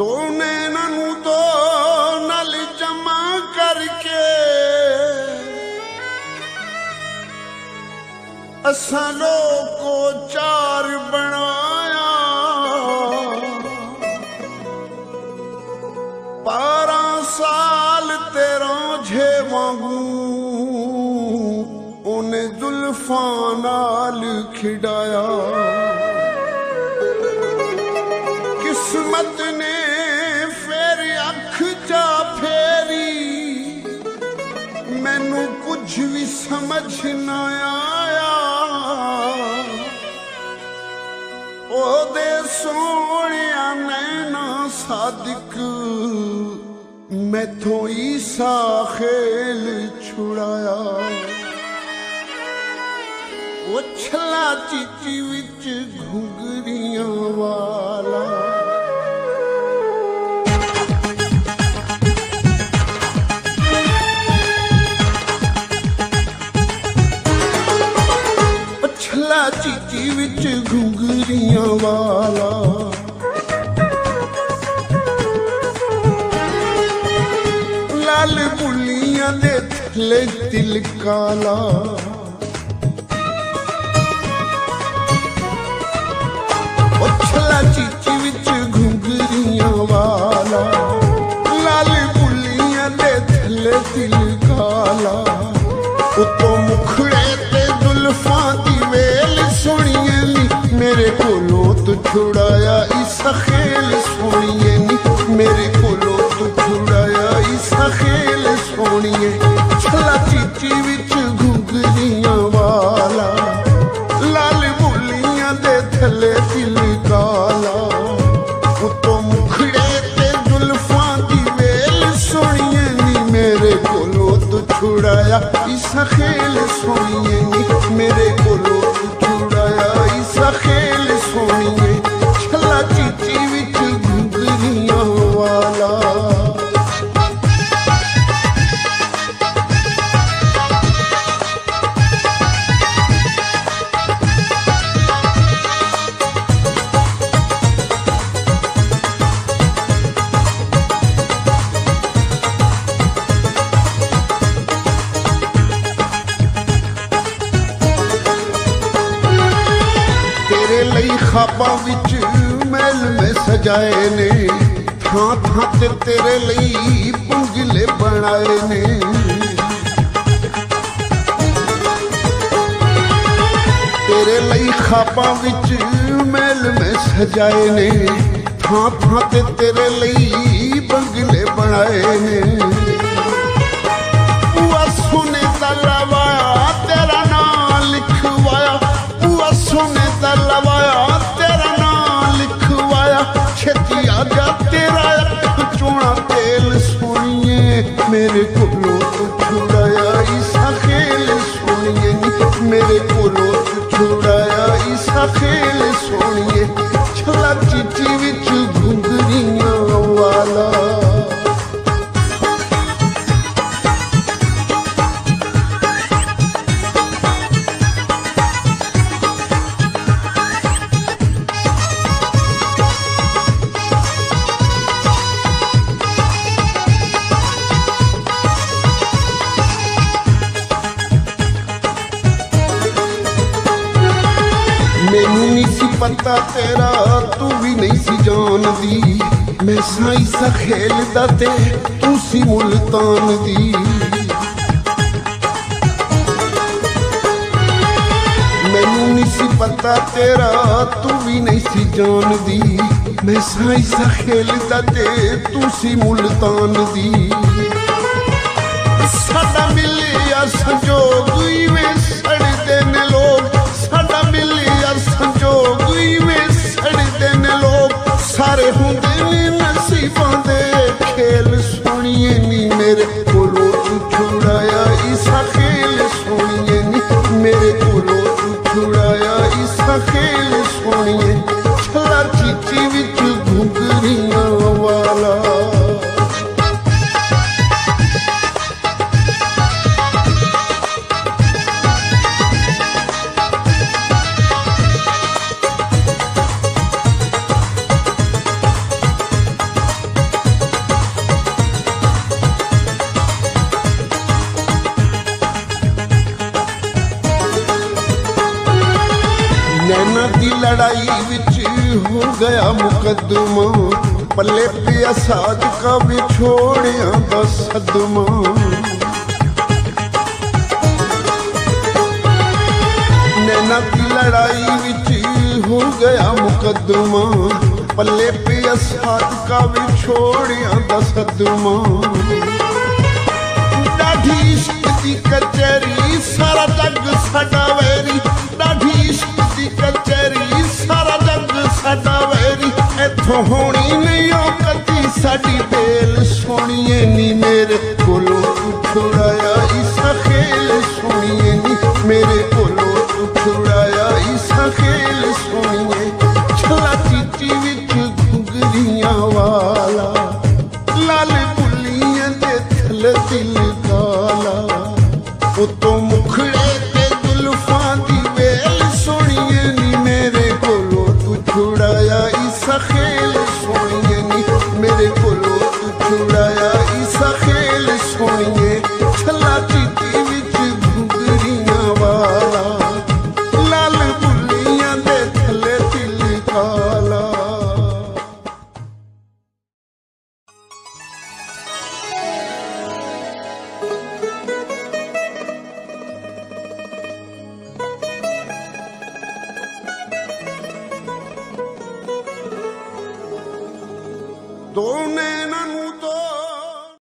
दो नैना नू दो नल जमा करके असां लोको चार बनाया 12 साल तेरा झे वांगू उन्हें जुल्फां नाल खिडाया किस्मत ने फिर अख जा फेरी मैनू कुछ भी समझ ना आया ओदे सोहणिया नैना सादिक मैथों ईसा खेल छुड़ाया वो छला चीची विच घुंगरियां वाला छला चीची विच घुंगरियां वाला लाल बुलियां दे थले दिल काला छला चीची विच घुंगरियां वाला लाल बुलियां दे थले दिल काला उतों मुखड़े ते जुल्फां दी वेल सोहणिए नी मेरे कोलों तू छुड़ाया इसा खेल सोहणिए नी मेरे कोलों तू छुड़ाया इसा खेल सोहणिए छला चीची विच घुंगरियां वाला लाल बुलियां दे थले दिल काला उतों मुखड़े ते जुल्फां दी वेल सोहणिए नी मेरे कोलों तू छुड़ाया इसा खेल सोहणिए नी मेरे कोलों तू छुड़ाया इसा खेल सोहणिए छला चीची विच घुंगरियां वाला खाबा विच महल में सजाए ने थां थां ते तेरे लई बंगले बनाए ने तेरे लई खाबा विच महल में सजाए ने थां थां ते तेरे लई बंगले बनाए ने बुआ सोने दा लवाया तेरा नाम लिखवाया बुआ सोने दा लवाया छेती आजा तेरा चोना तेल सोनिए मेरे कोलों तू छुड़ाया इसा खेल सोनिए नी मेरे कोलों तू छुड़ाया इसा खेल सोनिए छला चीची विच घुंगरियां वाला मैनू नहीं सी पता तेरा तू भी नहीं सी जानदी मैं साई सा खेलदा ते तू सी मुल्तान दी मैनू नहीं सी पता तेरा तू भी नहीं सी जानदी मैं साई सा खेलदा ते तू सी मुल्तान दी साडा मिलिया संजोग इवें सड़दे ने लोग साडा मिलिया संजोग इवें सड़दे ने लोग सारे हुंदे ने नसीबां दे खेल सोहणिए नी मेरे कोलों तू छुड़ाया इसा खेल सोहणिए नी मेरे कोलों तू छुड़ाया इसा खेल सोहणिए छला चीची विच घुंगरियां वाला गया मुकदमा, पल्ले पिया साज का बिछोड़िया दा सदमा। नैना की लड़ाई विच हो गया मुकदमा, पल्ले पिया साज का बिछोड़िया दा सदमा। डाढ़ी इश्क दी कचहरी सारा जग साडा वैरी, डाढ़ी इश्क दी कचहरी सारा जग साडा वैरी। इत्थों होनी नहीं ओ कदी साडी बेल सोहणीए नी, मेरे कोलों तू छुड़ाया इसा खेल सोहणीए नी, मेरे कोलों तू छुड़ाया इसा खेल सोहणीए। छला चीची विच घुंगरियां वाला, लाल बुल्लियां दे थल दिल काला, उतों मुखड़े ते जुल्फां दी वेल सोहणीए नी, मेरे कोलों तू छुड़ाया इसा खेल सोहणीए नी, मेरे कोलों तू छुड़ाया इसा खेल सोहणीए। छला चीची विच घुंगरियां वाला, लाल बुल्लियां दे थल्ले दिल काला। दो नैनां नूं दो